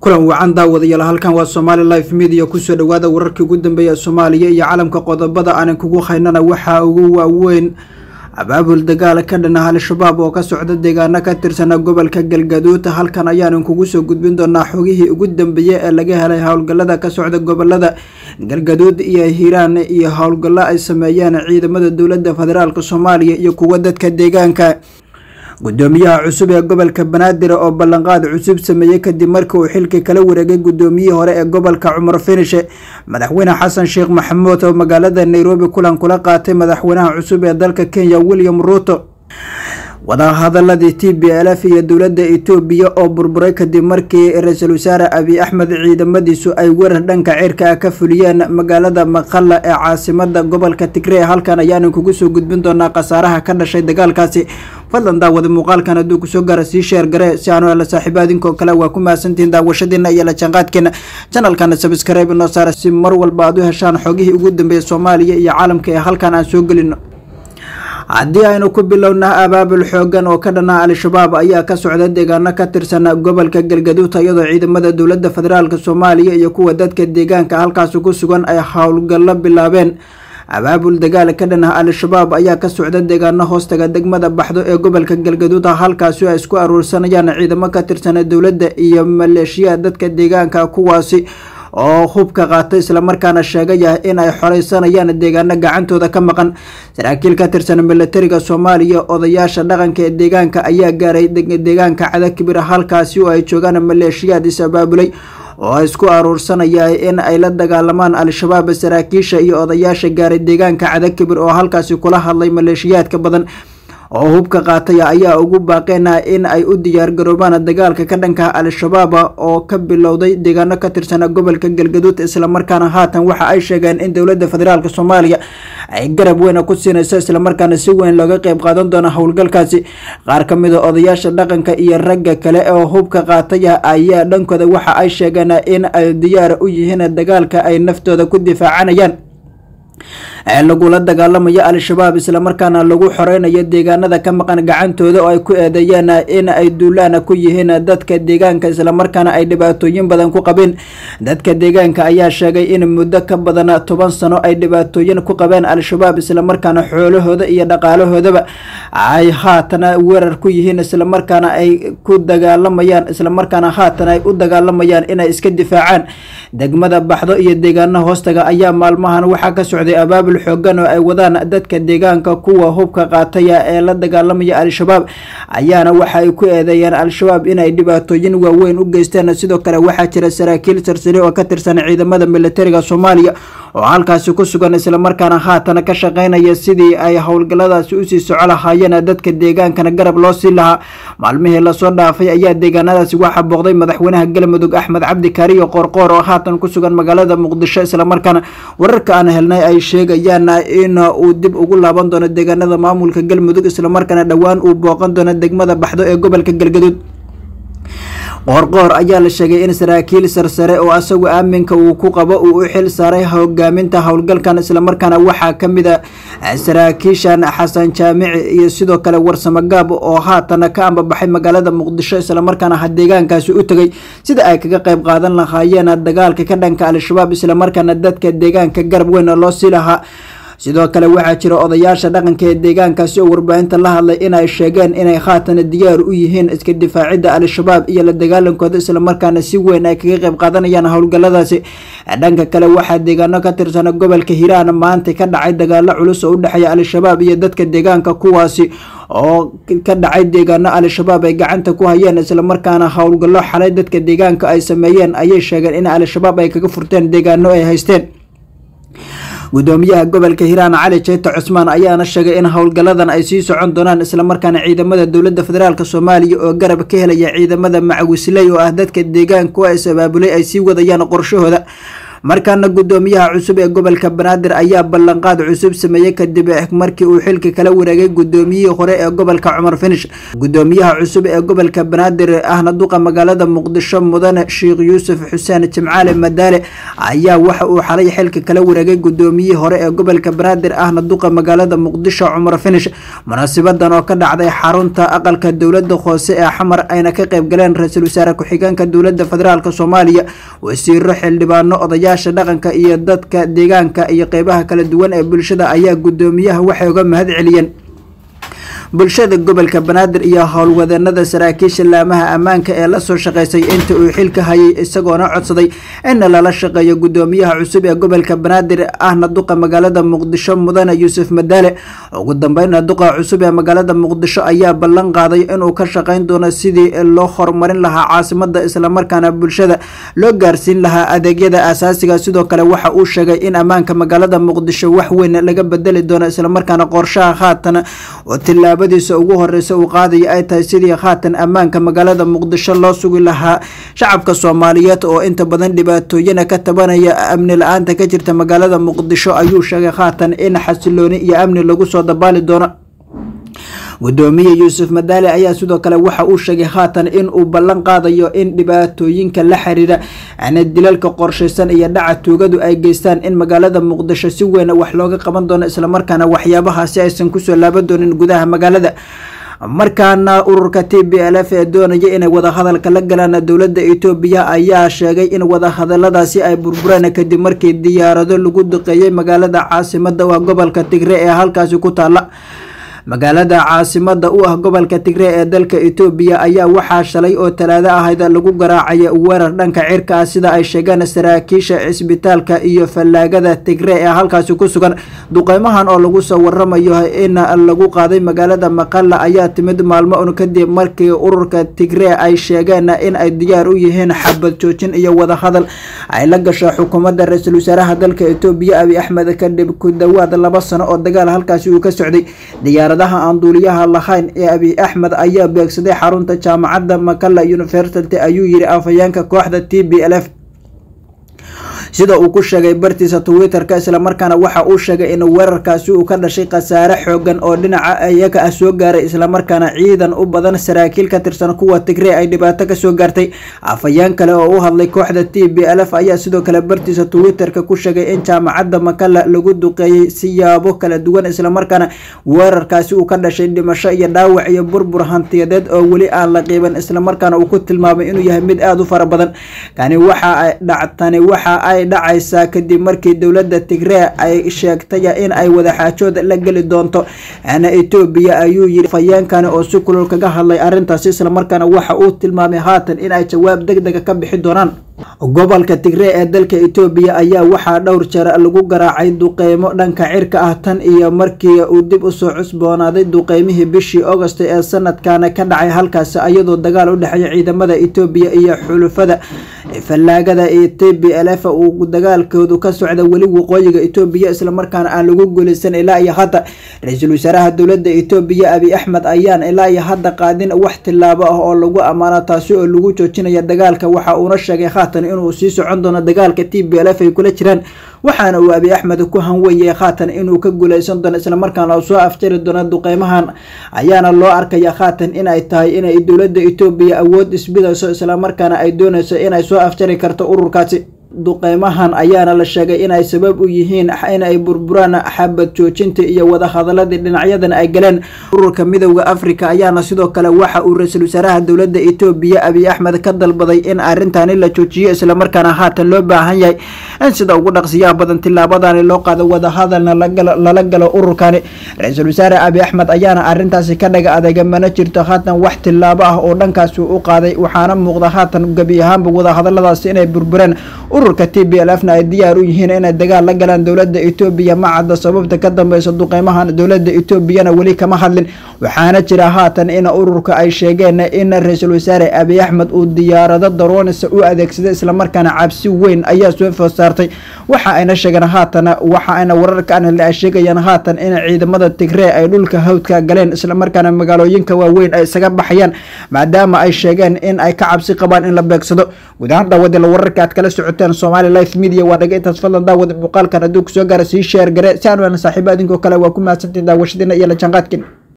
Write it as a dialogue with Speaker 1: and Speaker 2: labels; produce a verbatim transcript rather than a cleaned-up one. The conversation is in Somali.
Speaker 1: kulan wacan daawadayaal halkan waa Somali Live Media ku soo dhawaada wararkii ugu dambeeyay Soomaaliya iyo caalamka qodobada aan kugu haynana waxa ugu waaweyn abaabul dagaal ka dhan ah al-shabaab oo ka socda deegaano ka tirsan gobolka Galgaduud halkan ayaan kugu soo gudbin doonaa xogihii ugu dambeeyay ee laga helay hawlgallada ka socda gobolada Galgaduud iyo Hiiraan iyo hawlgallo ay sameeyeen ciidamada dawladda federaalka Soomaaliya iyo kuwa dadka deegaanka gudoomiyaha cusub ee gobolka Banaadir oo ballanqaad cusub sameeyay kadib markii uu xilka kala wareegay gudoomiyihii hore ee gobolka Cumar Finishe madaxweyne Xasan Sheekh Maxamuud oo magaalada Nairobi kulan kula qaatay madaxweynaha cusub ee dalka Kenya William Ruto wada hadalladii T B L F iyo dawladda Itoobiya oo burburay kadib markii ra'iisul wasaare Abiy Ahmed ciidamadiisu ay weerar dhanka cirka ka fuliyeen magaalada Maqalla ee caasimadda gobolka Tigray halkan ayaan kugu soo gudbin doonaa qasaaraha ka dhashay dagaalkaasi fadlan daawada muuqaalkan hadduu ku soo gaaro sii share gare si aanu la saaxiibaadinko kale waa ku maasantiin daawashadiina iyo la jaanqaadkeena channelkana subscribe noo saar si mar walba aad u heshaan xogihii ugu dambeeyay Soomaaliya iyo caalamka ee halkan aan soo gelino haddii aynu ku bilownaa abaabul xoogan oo ka dhanaa al-shabaab ayaa ka socda deegaano ka tirsan gobolka Galgaduud iyadoo ciidamada dawladda federaalka Soomaaliya iyo kuwa dadka deegaanka halkaas ku sugan ay hawlgallo bilaabeen abaabul dagaal ka dhanaa al-shabaab ayaa ka socda deegaano hoostaga degmada Baxdo ee gobolka Galgaduud halkaas ay isku aruursanayaan ciidamo ka tirsan dawladda iyo maleeshiya dadka deegaanka kuwaasi oo hubka qaatay isla markaana sheegay in ay xoreysanayaan deegaano gacantooda ka maqan saraakiil ka tirsan militariga Soomaaliya odayaasha dhaqanka ee deegaanka ayaa gaaray deegaanka Cadakibir halkaasi oo ay joogaan maleeshiyad is-abaabulay oo isku aruursanaya in ay la dagaalamaan al-shabaab saraakiisha iyo odayaasha gaaray deegaanka Cadakibir oo halkaasi kula hadlay maleeshiyadka badan oo hubka qaatay ayaa ugu baaqeena in ay u diyaar garoobaan dagaalka ka dhanka al-shabaab oo ka bilowday deegaano ka tirsan gobolka Galgaduud isla markaana haatan waxa ay sheegeen in dawladda federaalka Soomaaliya ay garab weyn ku siinayso isla markaana si weyn looga qayb qaadan doono hawlgalkaasi qaar ka mid ah odayaasha dhaqanka iyo ragga kale oo hubka qaatay ayaa dhankooda waxa ay sheegeen in ay diyaar u yihiin dagaalka ay naftooda ku difaacanayaan ee lagula dagaalamayo al-shabaab isla markaana lagu xoreynayo deegaanada ka maqan gacantooda oo ay ku eedeeyeen in ay duulaan ku yihiin dadka deegaanka isla markaana ay dhibaatooyin badan ku qabeen dadka deegaanka ayaa sheegay in muddo ka badan toban sano ay dhibaatooyin ku qabeen al-shabaab isla markaana xoolahooda iyo dhaqaalahoodaba ay haatan weerar ku yihiin isla markaana ay ku dagaalamayaan isla markaana haatan ay u dagaalamayaan inay iska difaacaan degmada Baxdo iyo deegaano hoostaga ayaa maalmahan waxa ka socday abaabul xoogan oo ay wadaan dadka deegaanka kuwa hubka qaatay ee la dagaalamaya al-shabaab ayaana waxa ay ku eedeeyeen al-shabaab inay dhibaatooyin waaweyn u geysteen sidoo kale waxa jira saraakiil sarsare oo ka tirsan ciidamada militariga Soomaaliya oo halkaas ku sugan isla markaana haatan ka shaqeynaya sidii ay hawlgalladaasi u sii socon lahaayeen dadka deegaankana garab loo sii lahaa maalmihii la soo dhaafay ayaa deegaanadaasi waxa booqday madaxweynaha Galmudug Axmed Cabdi Kaariyo Qorqor oo haatan ku sugan magaalada Muqdisho isla markaana wararka aan helnay ay sheegayaan in uu dib ugu laaban doono deegaanada maamulka Galmudug isla markaana dhawaan uu booqan doono degmada Baxdo ee gobolka Galgaduud Qorqor ayaa la sheegay in saraakiil sarsare oo asagu aaminka uu ku qabo uu u xil saaray hogaaminta hawlgalkan isla markaana waxa kamid ah saraakiishan Xasan Jaamici iyo sidoo kale Warsamo Gaab oo haatan ka ambabaxay magaalada Muqdisho isla markaana deegaankaasi u tagay sida ay kaga qayb qaadan lahaayeen dagaalka ka dhanka al-shabaab isla markaana dadka deegaanka garab weyn loo sii lahaa sidoo kale waxa jira odayaasha dhaqanka ee deegaankaasi oo warbaahinta la hadlay in ay sheegeen inay haatan diyaar u yihiin iska difaacidda al-shabaab iyo la dagaalankooda isla markaana si weyn ay kaga qayb qaadanayaan hawlgalladaasi dhanka kale waxa deegaano ka tirsan gobolka Hiiraan maanta ka dhacay dagaalo culus oo u dhaxeeya al-shabaab iyo dadka deegaanka kuwaasi oo ka dhacay deegaano al-shabaab ay gacanta ku hayeen isla markaana hawlgallo xalay dadka deegaanka ay sameeyeen ayay sheegeen in al-shabaab ay kaga furteen deegaano ay haysteen gudoomiyaha gobolka Hiiraan Cali Jeeto Cusmaan ayaana sheegay in hawlgalladan ay sii socon doonaan isla markaana ciidamada dawladda federaalka Soomaaliya oo garab ka helaya ciidamada macawisley oo ah dadka deegaanka oo ay sabaabulay ay sii wadayaan qorshahooda markaana gudoomiyaha cusub ee gobolka banaadir ayaa ballanqaad cusub sameeyay kadib markii uu xilka kala wareegay gudoomiyihii hore ee gobolka Cumar Finish. gudoomiyaha cusub ee gobolka banaadir ahna duqa magaalada muqdisho mudane Sheekh Yuusuf Xuseen Jimcaale Madaale ayaa waxa uu xalay xilka kala wareegay gudoomiyihii hore ee gobolka banaadir ahna duqa magaalada muqdisho Cumar Finish. munaasabadan oo ka dhacday xarunta aqalka dowladda hoose ee Xamar ayna ka qayb galeen ra'iisul wasaare ku-xigeenka dowladda federaalka Soomaaliya, wasiiro, xildhibaano, odayaasha dhaqanka iyo dadka deegaanka iyo qaybaha kala duwan ee bulshada ayaa gudoomiyaha waxay uga mahad celiyeen bulshada gobolka banaadir iyo howlwadeennada saraakiisha laamaha ammaanka ee la soo shaqeysay inta uu xilka hayay, isagoona codsaday in lala shaqeeyo gudoomiyaha cusub ee gobolka banaadir ahna duqa magaalada muqdisho mudane Yuusuf Madaale. ugu dambeyn duqa cusub ee magaalada muqdisho ayaa ballan qaaday inuu ka shaqeyn doono sidii loo horumarin lahaa caasimada isla markaana bulshada loo gaarsiin lahaa adeegyada aasaasiga. sidoo kale waxa uu sheegay in ammaanka magaalada muqdisho wax weyn laga bedeli doono isla markaana qorshaha haatan oo tilaabadiisa ugu horeysa uu qaaday ay tahay sidii haatan ammaanka magaalada muqdisho loo sugi lahaa. shacabka Soomaaliyeed oo inta badan dhibaatooyin ka tabanaya amni la'aanta ka jirta magaalada muqdisho ayuu sheegay haatan in xasilooni iyo amni lagu soo dabaali doono. gudoomiye Yuusuf Madaale ayaa sidoo kale waxa uu sheegay haatan in uu ballan qaadayo in dhibaatooyinka la xiriira ana dilalka qorsheysan iyo dhaca tuugadu ay geystaan in magaalada muqdisho si weyn wax looga qaban doono isla markaana waxyaabahaasi aysan ku soo laaban doonin gudaha magaalada. markaana ururka T B L F ee doonaya inay wada hadalka la galaan dowladda Itoobiya ayaa sheegay in wada hadaladaasi ay burbureen kadib markii diyaarado lagu duqeeyay magaalada caasimadda waa gobolka Tigray ee halkaasi ku taala. magaalada caasimada u ah gobolka Tigray ee dalka Itoobiya ayaa waxaa shalay oo talaado ahayd lagu garaacay weerar dhanka cirka ah sida ay sheegeen saraakiisha cisbitaalka iyo fallaagada Tigray ee halkaasi ku sugan. duqeymahan oo lagu soo waramayo in lagu qaaday magaalada Maqalla ayaa timid maalmo un kadib markii ururka Tigray ay sheegeen in ay diyaar u yihiin xabad joojin iyo wada hadal ay la gasho xukuumadda ra'iisul wasaaraha dalka Itoobiya Abiy Ahmed kadib ku dhawaad laba sano oo dagaal halkaasi uu ka socday. diyaaradaha aan duuliyaha lahayn ee Abiy Ahmed ayaa beegsaday xarunta jaamacadda Maqalla University ayuu yiri afhayeenka kooxda T B L F sida uu ku sheegay bartiisa Twitter-ka. isla markaana waxa uu sheegay in weerarkaasi uu ka dhashay khasaare xoogan oo dhinaca iyaga ah soo gaaray isla markaana ciidan u badan saraakiil ka tirsan kuwa Tigray ay dhibaato ka soo gaartay. afhayeen kale oo u hadlay kooxda T B L F ayaa sidoo kale bartiisa Twitter-ka ku sheegay in jaamacadda Maqalla lagu duqeeyay siyaabo kala duwan isla markaana weerarkaasi uu ka dhashay dhimasho iyo dhaawac iyo burbur hantiyadeed oo weli aan la qiiban isla markaana uu ku tilmaamay inuu yahay mid aad u fara badan. kani waxa ay dhactani waxa ay dhacaysa kadib markii dowladda Tigray ay sheegtay in ay wada xaajood la gali doonto ana Itoobiya ayuu yiri afhayeenkan oo si kulul kaga hadlay arintaas isla markaana waxa uu tilmaamay haatan in ay jawaab degdeg ah ka bixi doonaan. gobolka Tigray ee dalka Itoobiya ayaa waxaa dhowr jeer lagu garaacay duqeymo dhanka cirka ah tan iyo markii uu dib u soo cusboonaaday duqeymihii bishii August ee sanadkan ka dhacay halkaas iyadoo dagaal u dhaxeeya ciidamada Itoobiya iyo xulufada fallaagada ee T B L F uu dagaalkoodu ka socda weli waqooyiga Itoobiya isla markaana aan lagu guuleysan ilaa iyo hadda. ra'iisul wasaaraha dowladda Itoobiya Abiy Ahmed ayaan ilaa iyo hadda qaadin wax tilaabo ah oo lagu amaano taasi oo lagu joojinayo dagaalka. waxa uu sheegay inuu sii socon doono dagaalka T B L F ay kula jiraan, waxaana uu Abiy Ahmed ku hanweeyay haatan inuu ka guuleysan doono isla markaana uu soo afjari doono duqeymahan ayaana loo arkaya haatan in ay tahay in ay dowladda Itoobiya awood isbidayso isla markaana ay doonayso in ay soo afjari karto ururkaasi. duqeymahan ayaana la sheegay in ay sabab u yihiin in ay burburaan xabad joojinta iyo wada hadalladii dhinacyadan ay galeen. ururka midowga Afrika ayaana sidoo kale waxa uu ra'iisul wasaaraha dowladda Itoobiya Abiy Ahmed ka dalbaday in arintani la joojiyo isla markaana haatan loo baahan yahay in sida ugu dhaqsiyaha badan tilaabadan loo qaado wada hadalna lala galo ururkani. ra'iisul wasaare Abiy Ahmed ayaana arintaasi ka dhaga adeega mana jirto haatan wax tilaabo ah oo dhankaas u qaaday, waxaana muuqda haatan gabi ahaanba wada hadalladaasi inay burbureen. ururka T B L F na ay diyaar u yihiin inay dagaal la galaan dowladda Itoobiya ma cadda sababta ka dambaysa duqeymahan. dowladda Itoobiyana weli kama hadlin waxaana jira haatan in ururka ay sheegeen in ra-iisul wasaare abiy axmed uu diyaarado daroonisa u adeegsaday islamarkaana cabsi weyn ayaa soo food saartay waxa ayna sheegeen haatan waxa ayna wararkan la sheegayaan haatan in ciidamada Tigray ay dhulka hawdka galeen islamarkaana magaalooyinka waaweyn ay isaga baxayaan maadaama ay sheegeen in ay ka cabsi qabaan in la beegsado gudahaan dhaawada la wararka aad kala socotaan Somali Life Media waa dhaga intaas fadlan daawada muuqaalkan haduu ku soo gaaro sii share gare si aan wada saaxiibadiinko kale waa ku mahadsantiin daawashadiina iyo la janqaadkin